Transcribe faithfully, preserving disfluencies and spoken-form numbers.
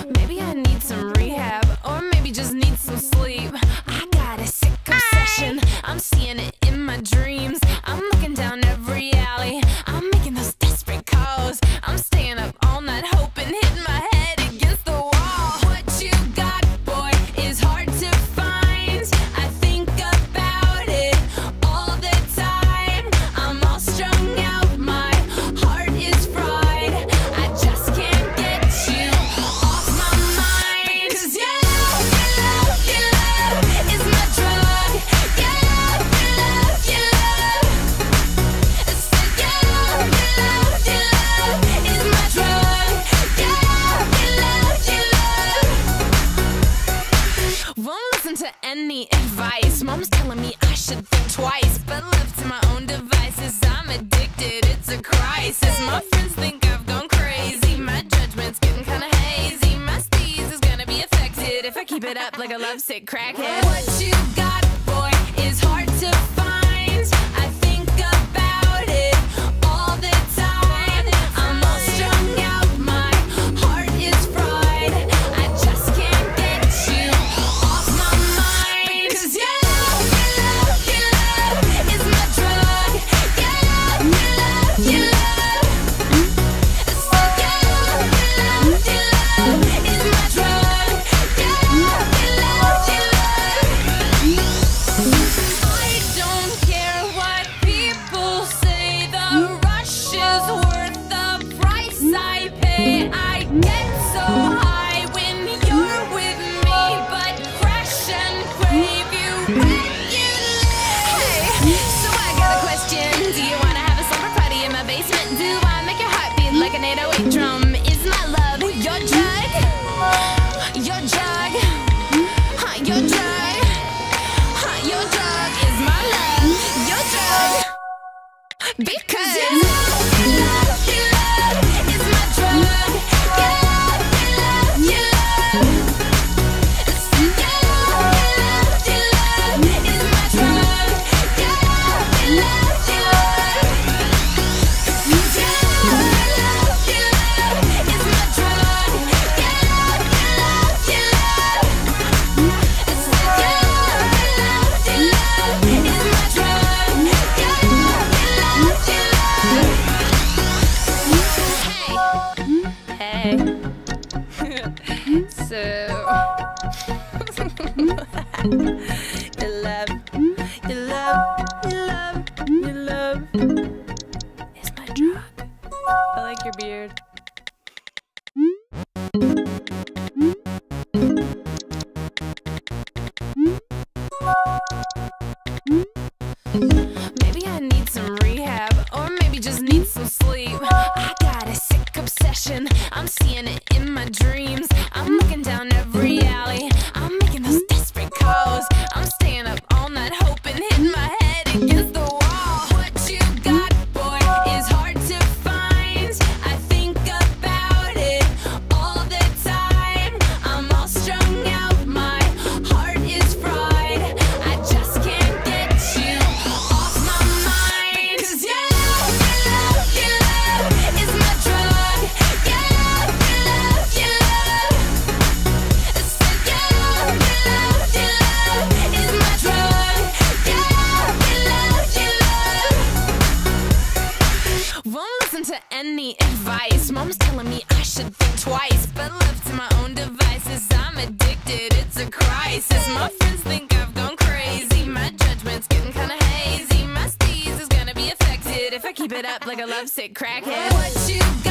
Maybe I need some rehab, or maybe just need some sleep. I got a sick obsession, I'm seeing it in my dreams. I'm looking down every alley, I'm making those desperate calls. I'm staying up all night hoping, hitting my head against the wall. What you got, boy, is hard to find. I think about it all the time. I'm all strung out, my heart is fried. I just can't get you off my mind. 'Cause your love, your love, your love is my drug. Your love, your love, your love. So your love, your love, your love is my drug. Your love, your love, your love. Won't listen to any advice. Mom's telling me I should think twice, but left to my own devices, I'm addicted, it's a crisis. My friends think I've gone crazy, my judgment's getting kinda hazy. My steez is gonna be affected if I keep it up like a lovesick crackhead. What you got, boy, is hard to find. I think about it all the time. I'm all strung out, my heart is fried. I just can't get you off my mind. 'Cause your love, your love, your love is my drug. Your love, your love, your love. So your love, your love, your love is my drug. Your love, your love, your love. I don't care what people say, the rush is worth the price I pay. I get so high when you're with me, but crash and crave you regularly. Hey, so I got a question. Do you wanna have a slumber party in my basement? Do I make your heart beat like an eight oh eight drum? Is my love your drug? Your drug? Huh, your drug? Huh, your drug is my love. Your drug? Because your love, your love, your love is my drug. Your love, your love, your love. So your love, your love, your love is my drug. Your love, your love, your love. Your love, your love, your love is my drug. Your love, your love, your love. So your love, your love, your love is my drug. Your love, your love, your love. Hey, hey. So your love, your love, your love, your love is my drug. I like your beard. Maybe I need some rehab, or maybe just need some sleep. I got a sick obsession, I'm seeing it in my dreams. I'm looking down every alley, I'm making those desperate calls. I'm staying up all night hoping, hitting my head against the wall. What you got, boy, is hard to find. I think about it all the time. I'm all strung out, my heart is fried. I just can't get you off my mind. 'Cause your love, your love, your love is my drug. Your love, your love, your love. So your love, your love, your love is my drug. Your love, your love, your love. Won't listen to any advice. Mom's telling me I should think twice, but left to my own devices, I'm addicted, it's a crisis. My friends think I've gone crazy, my judgment's getting kinda hazy. My steez is gonna be affected if I keep it up like a lovesick crackhead. What you got?